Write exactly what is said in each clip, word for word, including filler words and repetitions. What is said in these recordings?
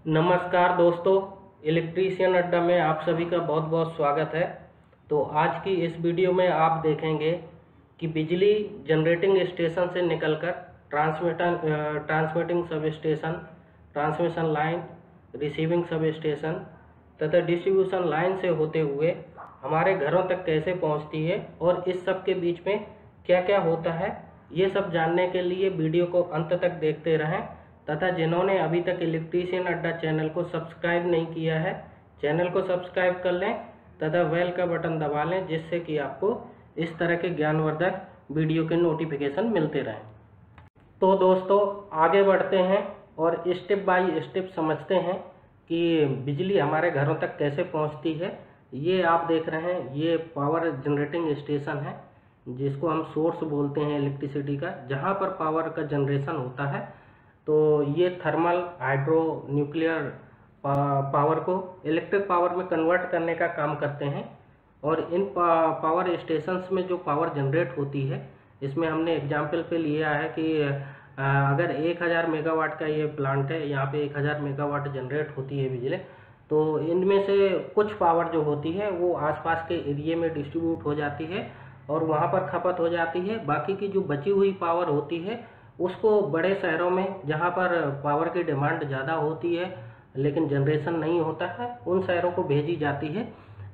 नमस्कार दोस्तों, इलेक्ट्रीशियन अड्डा में आप सभी का बहुत बहुत स्वागत है। तो आज की इस वीडियो में आप देखेंगे कि बिजली जनरेटिंग स्टेशन से निकलकर transmitter transmitting sub station, transmission line, receiving sub station तथा डिस्ट्रीब्यूशन लाइन से होते हुए हमारे घरों तक कैसे पहुंचती है और इस सब के बीच में क्या क्या होता है, ये सब जानने के लिए वीडियो को अंत तक देखते रहें। तथा जिन्होंने अभी तक इलेक्ट्रीशियन अड्डा चैनल को सब्सक्राइब नहीं किया है, चैनल को सब्सक्राइब कर लें तथा बेल का बटन दबा लें, जिससे कि आपको इस तरह के ज्ञानवर्धक वीडियो के नोटिफिकेशन मिलते रहें। तो दोस्तों आगे बढ़ते हैं और स्टेप बाय स्टेप समझते हैं कि बिजली हमारे घरों तक कैसे पहुंचती है। ये आप देख रहे हैं, ये पावर जनरेटिंग स्टेशन है जिसको हम सोर्स बोलते हैं इलेक्ट्रिसिटी का, जहाँ पर पावर का जनरेशन होता है। तो ये थर्मल, हाइड्रो, न्यूक्लियर पावर को इलेक्ट्रिक पावर में कन्वर्ट करने का काम करते हैं। और इन पावर स्टेशंस में जो पावर जनरेट होती है, इसमें हमने एग्जाम्पल पे लिया है कि अगर एक हज़ार मेगावाट का ये प्लांट है, यहाँ पे एक हज़ार मेगावाट जनरेट होती है बिजली, तो इनमें से कुछ पावर जो होती है वो आसपास के एरिया में डिस्ट्रीब्यूट हो जाती है और वहाँ पर खपत हो जाती है। बाकी की जो बची हुई पावर होती है उसको बड़े शहरों में, जहाँ पर पावर की डिमांड ज़्यादा होती है लेकिन जनरेशन नहीं होता है, उन शहरों को भेजी जाती है।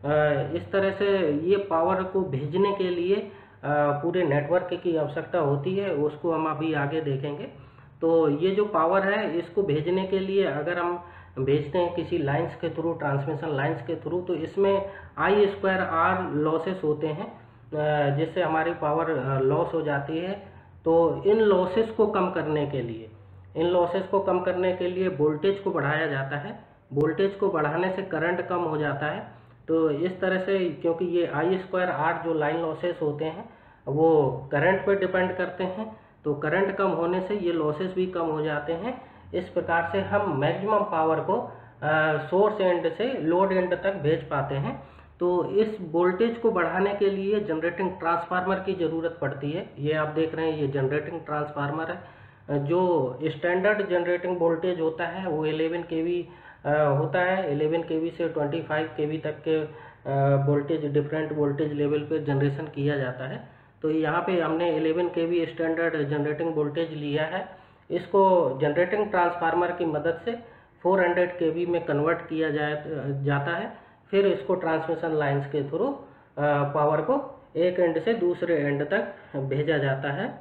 इस तरह से ये पावर को भेजने के लिए पूरे नेटवर्क की आवश्यकता होती है, उसको हम अभी आगे देखेंगे। तो ये जो पावर है, इसको भेजने के लिए अगर हम भेजते हैं किसी लाइंस के थ्रू, ट्रांसमिशन लाइंस के थ्रू, तो इसमें आई स्क्वायर आर लॉसेस होते हैं, जिससे हमारी पावर लॉस हो जाती है। तो इन लॉसेस को कम करने के लिए इन लॉसेस को कम करने के लिए वोल्टेज को बढ़ाया जाता है। वोल्टेज को बढ़ाने से करंट कम हो जाता है। तो इस तरह से, क्योंकि ये आई स्क्वायर आर जो लाइन लॉसेस होते हैं वो करंट पर डिपेंड करते हैं, तो करंट कम होने से ये लॉसेस भी कम हो जाते हैं। इस प्रकार से हम मैक्सिमम पावर को सोर्स एंड से लोड एंड तक भेज पाते हैं। तो इस वोल्टेज को बढ़ाने के लिए जनरेटिंग ट्रांसफार्मर की ज़रूरत पड़ती है। ये आप देख रहे हैं, ये जनरेटिंग ट्रांसफार्मर है। जो स्टैंडर्ड जनरेटिंग वोल्टेज होता है वो ग्यारह केवी होता है। ग्यारह केवी से पच्चीस केवी तक के वोल्टेज, डिफरेंट वोल्टेज लेवल पे जनरेशन किया जाता है। तो यहाँ पे हमने ग्यारह केवी स्टैंडर्ड जनरेटिंग वोल्टेज लिया है। इसको जनरेटिंग ट्रांसफार्मर की मदद से चार सौ केवी में कन्वर्ट किया जाए जाता है। फिर इसको ट्रांसमिशन लाइंस के थ्रू पावर को एक एंड से दूसरे एंड तक भेजा जाता है।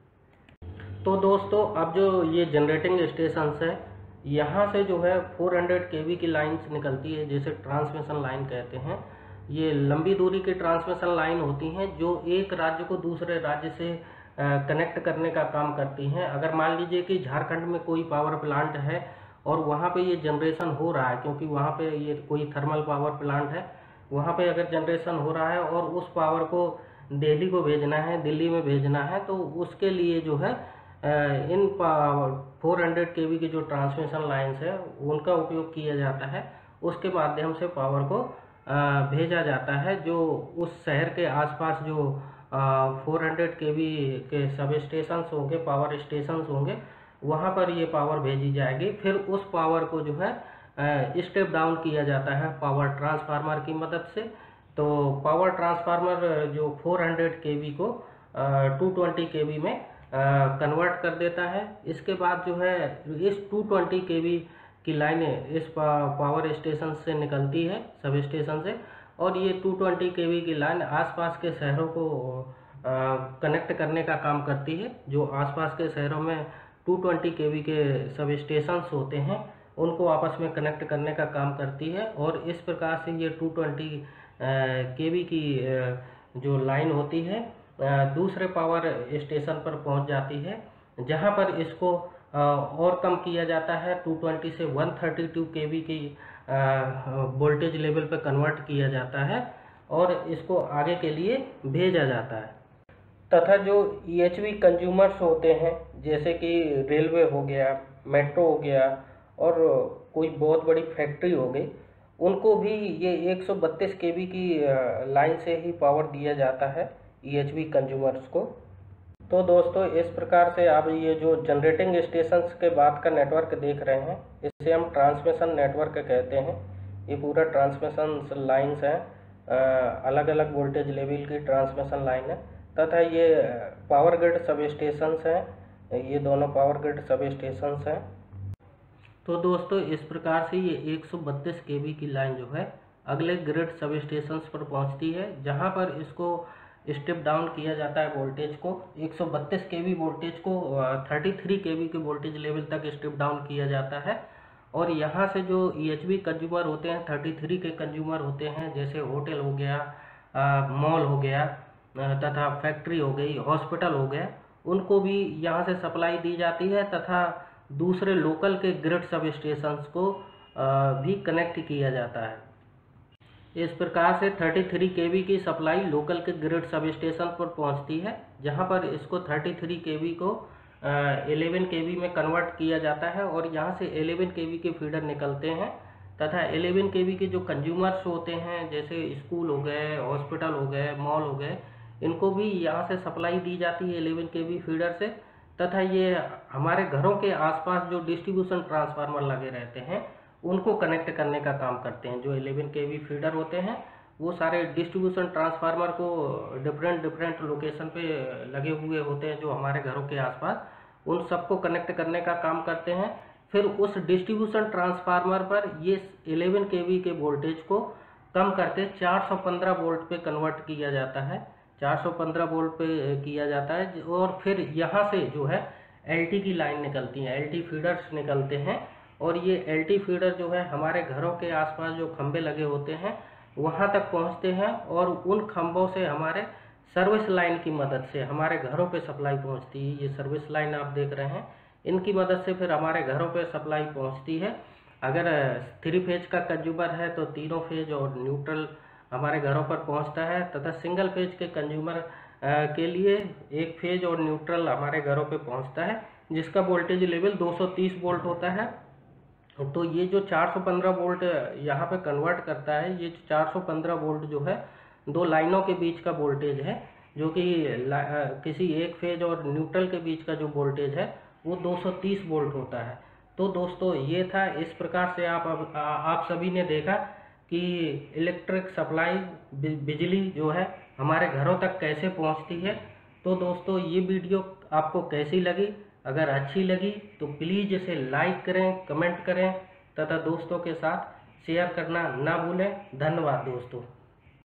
तो दोस्तों, अब जो ये जनरेटिंग स्टेशंस है, यहाँ से जो है चार सौ केवी की लाइंस निकलती है, जिसे ट्रांसमिशन लाइन कहते हैं। ये लंबी दूरी की ट्रांसमिशन लाइन होती हैं जो एक राज्य को दूसरे राज्य से कनेक्ट करने का काम करती हैं। अगर मान लीजिए कि झारखंड में कोई पावर प्लांट है और वहाँ पे ये जनरेशन हो रहा है, क्योंकि वहाँ पे ये कोई थर्मल पावर प्लांट है, वहाँ पे अगर जनरेशन हो रहा है और उस पावर को दिल्ली को भेजना है, दिल्ली में भेजना है, तो उसके लिए जो है इन चार सौ केवी की जो ट्रांसमिशन लाइंस है उनका उपयोग किया जाता है। उसके माध्यम से पावर को भेजा जाता है। जो उस शहर के आसपास जो चार सौ केवी के सब स्टेशंस होंगे, पावर स्टेशंस होंगे, वहाँ पर ये पावर भेजी जाएगी। फिर उस पावर को जो है स्टेप डाउन किया जाता है पावर ट्रांसफार्मर की मदद से। तो पावर ट्रांसफार्मर जो चार सौ केवी को दो सौ बीस केवी में कन्वर्ट कर देता है। इसके बाद जो है इस दो सौ बीस केवी की लाइनें इस पावर स्टेशन से निकलती है, सब स्टेशन से, और ये दो सौ बीस केवी की लाइन आसपास के शहरों को कनेक्ट करने का काम करती है। जो आसपास के शहरों में दो सौ बीस केवी के सब स्टेशंस होते हैं, उनको आपस में कनेक्ट करने का काम करती है। और इस प्रकार से ये दो सौ बीस केवी की जो लाइन होती है दूसरे पावर स्टेशन पर पहुंच जाती है, जहां पर इसको और कम किया जाता है। दो सौ बीस से एक सौ बत्तीस केवी की वोल्टेज लेवल पर कन्वर्ट किया जाता है और इसको आगे के लिए भेजा जाता है। तथा जो ई एच वी कंज्यूमर्स होते हैं, जैसे कि रेलवे हो गया, मेट्रो हो गया और कोई बहुत बड़ी फैक्ट्री हो गई, उनको भी ये एक सौ बत्तीस केवी की लाइन से ही पावर दिया जाता है ई एच वी कंज्यूमर्स को। तो दोस्तों इस प्रकार से आप ये जो जनरेटिंग स्टेशंस के बाद का नेटवर्क देख रहे हैं, इसे हम ट्रांसमिशन नेटवर्क कहते हैं। ये पूरा ट्रांसमिशन लाइन्स हैं, अलग अलग वोल्टेज लेवल की ट्रांसमिशन लाइन है, तथा ये पावर ग्रिड सब स्टेशंस हैं। ये दोनों पावर ग्रिड सब स्टेशंस हैं। तो दोस्तों इस प्रकार से ये एक सौ बत्तीस केवी की लाइन जो है अगले ग्रिड सब स्टेशंस पर पहुंचती है, जहां पर इसको स्टेप डाउन किया जाता है वोल्टेज को। एक सौ बत्तीस केवी वोल्टेज को तैंतीस केवी के वोल्टेज लेवल तक स्टेप डाउन किया जाता है। और यहाँ से जो ईएचवी कंज्यूमर होते हैं, तैंतीस के कंज्यूमर होते हैं, जैसे होटल हो गया, मॉल हो गया, तथा फैक्ट्री हो गई, हॉस्पिटल हो गया, उनको भी यहाँ से सप्लाई दी जाती है, तथा दूसरे लोकल के ग्रिड सब स्टेशंस को भी कनेक्ट किया जाता है। इस प्रकार से तैंतीस केवी की सप्लाई लोकल के ग्रिड सब स्टेशन पर पहुंचती है, जहां पर इसको तैंतीस केवी को ग्यारह केवी में कन्वर्ट किया जाता है, और यहां से ग्यारह केवी के फीडर निकलते हैं, तथा ग्यारह केवी के जो कंज्यूमर्स होते हैं, जैसे स्कूल हो गए, हॉस्पिटल हो गए, मॉल हो गए, इनको भी यहाँ से सप्लाई दी जाती है ग्यारह केवी फीडर से। तथा ये हमारे घरों के आसपास जो डिस्ट्रीब्यूशन ट्रांसफार्मर लगे रहते हैं, उनको कनेक्ट करने का काम करते हैं। जो ग्यारह केवी फीडर होते हैं वो सारे डिस्ट्रीब्यूशन ट्रांसफार्मर को डिफरेंट डिफरेंट लोकेशन पे लगे हुए होते हैं, जो हमारे घरों के आसपास, उन सबको कनेक्ट करने का काम करते हैं। फिर उस डिस्ट्रीब्यूशन ट्रांसफार्मर पर ये ग्यारह केवी के वोल्टेज को कम करके चार सौ पंद्रह वोल्ट पे कन्वर्ट किया जाता है, चार सौ पंद्रह वोल्ट पे किया जाता है। और फिर यहाँ से जो है एलटी की लाइन निकलती है, एलटी फीडर्स निकलते हैं, और ये एलटी फीडर जो है हमारे घरों के आसपास जो खंभे लगे होते हैं वहाँ तक पहुँचते हैं, और उन खंभों से हमारे सर्विस लाइन की मदद से हमारे घरों पे सप्लाई पहुँचती है। ये सर्विस लाइन आप देख रहे हैं, इनकी मदद से फिर हमारे घरों पे सप्लाई पहुँचती है। अगर थ्री फेज का कंज्यूमर है तो तीनों फेज और न्यूट्रल हमारे घरों पर पहुँचता है, तथा सिंगल फेज के कंज्यूमर के लिए एक फेज और न्यूट्रल हमारे घरों पे पहुँचता है, जिसका वोल्टेज लेवल दो सौ तीस वोल्ट होता है। तो ये जो चार सौ पंद्रह वोल्ट यहाँ पे कन्वर्ट करता है, ये चार सौ पंद्रह वोल्ट जो है दो लाइनों के बीच का वोल्टेज है, जो कि किसी एक फेज और न्यूट्रल के बीच का जो वोल्टेज है वो दो सौ तीस वोल्ट होता है। तो दोस्तों ये था, इस प्रकार से आप अब आप सभी ने देखा कि इलेक्ट्रिक सप्लाई बिजली जो है हमारे घरों तक कैसे पहुंचती है। तो दोस्तों ये वीडियो आपको कैसी लगी? अगर अच्छी लगी तो प्लीज़ इसे लाइक करें, कमेंट करें, तथा दोस्तों के साथ शेयर करना ना भूलें। धन्यवाद दोस्तों।